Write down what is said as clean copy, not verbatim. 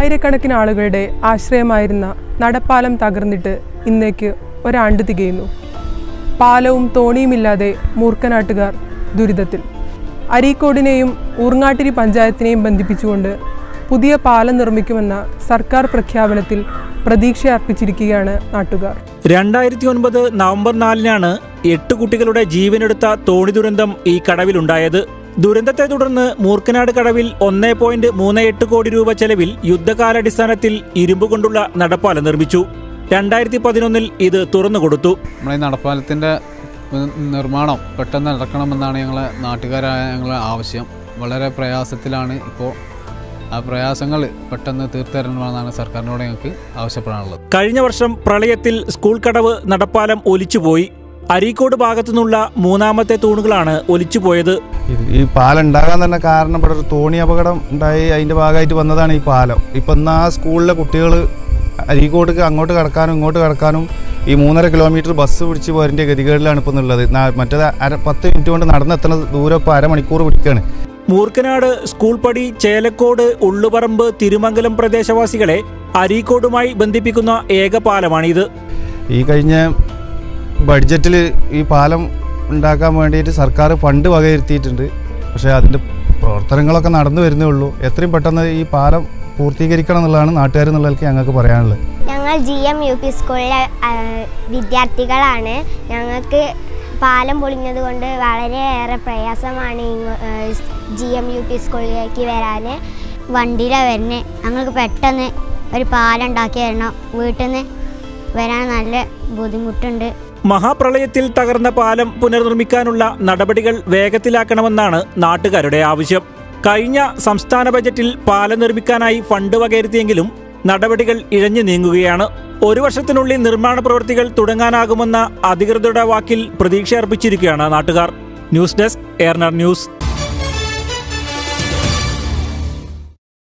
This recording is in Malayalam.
ആയിരക്കണക്കിന് ആളുകളുടെ ആശ്രയമായിരുന്ന നടപ്പാലം തകർന്നിട്ട് ഇന്നേക്ക് ഒരാണ്ട് തികയുന്നു. പാലവും തോണിയുമില്ലാതെ മൂർക്കനാട്ടുകാർ ദുരിതത്തിൽ. അരീക്കോടിനെയും ഊർങ്ങാട്ടിരി പഞ്ചായത്തിനെയും ബന്ധിപ്പിച്ചുകൊണ്ട് പുതിയ പാലം നിർമ്മിക്കുമെന്ന സർക്കാർ പ്രഖ്യാപനത്തിൽ പ്രതീക്ഷ അർപ്പിച്ചിരിക്കുകയാണ് നാട്ടുകാർ. 2009 നവംബർ 4-നാണ് 8 കുട്ടികളുടെ ജീവനെടുത്ത തോണി ദുരന്തം ഈ കടവിലുണ്ടായത്. ദുരന്തത്തെ തുടർന്ന് മൂർക്കനാട് കടവിൽ 1.38 കോടി രൂപ ചെലവിൽ യുദ്ധകാലാടിസ്ഥാനത്തിൽ ഇരുമ്പ് കൊണ്ടുള്ള നടപ്പാലം നിർമ്മിച്ചു. 2011 ഇത് തുറന്നുകൊടുത്തു. നമ്മുടെ ഈ നടപ്പാലത്തിൻ്റെ നിർമ്മാണം പെട്ടെന്ന് നടക്കണമെന്നാണ് നാട്ടുകാരായ ഞങ്ങളെ ആവശ്യം. വളരെ പ്രയാസത്തിലാണ് ഇപ്പോൾ. ആ പ്രയാസങ്ങൾ പെട്ടെന്ന് തീർത്തരണമെന്നാണ് സർക്കാരിനോട് ഞങ്ങൾക്ക് ആവശ്യപ്പെടാനുള്ളത്. കഴിഞ്ഞ വർഷം പ്രളയത്തിൽ സ്കൂൾ കടവ് നടപ്പാലം ഒലിച്ചുപോയി. അരീക്കോട് ഭാഗത്തുനിന്നുള്ള 3ാമത്തെ തൂണുകളാണ് ഒലിച്ചുപോയത്. ഈ പാലം ഉണ്ടാകാൻ തന്നെ കാരണം ഇവിടെ ഒരു തോണി അപകടം ഉണ്ടായി, അതിൻ്റെ ഭാഗമായിട്ട് വന്നതാണ് ഈ പാലം. ഇപ്പം ഇന്ന് ആ സ്കൂളിലെ കുട്ടികൾ അരീക്കോടേക്ക് അങ്ങോട്ട് കടക്കാനും ഇങ്ങോട്ട് കടക്കാനും ഈ 3.5 കിലോമീറ്റർ ബസ് പിടിച്ച് പോരേണ്ട ഗതികേടിലാണ് ഇപ്പം ഉള്ളത്. മറ്റേത് 10 മിനിറ്റ് കൊണ്ട് നടന്നെത്തുന്ന ദൂരം ഇപ്പോൾ അരമണിക്കൂർ പിടിക്കുകയാണ്. മൂർക്കനാട്, സ്കൂൾ പടി, ചേലക്കോട്, ഉള്ളുപറമ്പ്, തിരുമംഗലം പ്രദേശവാസികളെ അരീക്കോടുമായി ബന്ധിപ്പിക്കുന്ന ഏക പാലമാണിത്. ഈ കഴിഞ്ഞ ബഡ്ജറ്റിൽ ഈ പാലം ഉണ്ടാക്കാൻ വേണ്ടിയിട്ട് സർക്കാർ ഫണ്ട് വകയിരുത്തിയിട്ടുണ്ട്. പക്ഷേ അതിൻ്റെ പ്രവർത്തനങ്ങളൊക്കെ നടന്നു വരുന്നേ ഉള്ളൂ. എത്രയും പെട്ടെന്ന് ഈ പാലം പൂർത്തീകരിക്കണം എന്നുള്ളതാണ് നാട്ടുകാരെന്നുള്ളവർക്ക് ഞങ്ങൾക്ക് പറയാനുള്ളത്. ഞങ്ങൾ GM UP സ്കൂളിലെ വിദ്യാർത്ഥികളാണ്. ഞങ്ങൾക്ക് പാലം പൊളിഞ്ഞത് കൊണ്ട് വളരെയേറെ പ്രയാസമാണ് GM UP സ്കൂളിലേക്ക് വരാൻ. വണ്ടിയിലാണ് വരുന്നത്. ഞങ്ങൾക്ക് പെട്ടെന്ന് ഒരു പാലം ഉണ്ടാക്കി തരണം. വീട്ടിൽ നിന്ന് വരാൻ നല്ല ബുദ്ധിമുട്ടുണ്ട്. മഹാപ്രളയത്തിൽ തകർന്ന പാലം പുനർനിർമ്മിക്കാനുള്ള നടപടികൾ വേഗത്തിലാക്കണമെന്നാണ് നാട്ടുകാരുടെ ആവശ്യം. കഴിഞ്ഞ സംസ്ഥാന ബജറ്റിൽ പാലം നിർമ്മിക്കാനായി ഫണ്ട് വകയിരുത്തിയെങ്കിലും നടപടികൾ ഇഴഞ്ഞു നീങ്ങുകയാണ്. 1 വർഷത്തിനുള്ളിൽ നിർമ്മാണ പ്രവൃത്തികൾ തുടങ്ങാനാകുമെന്ന അധികൃതരുടെ വാക്കിൽ പ്രതീക്ഷ അർപ്പിച്ചിരിക്കുകയാണ് നാട്ടുകാർ. ന്യൂസ് ഡെസ്ക്, ഏർനർ ന്യൂസ്.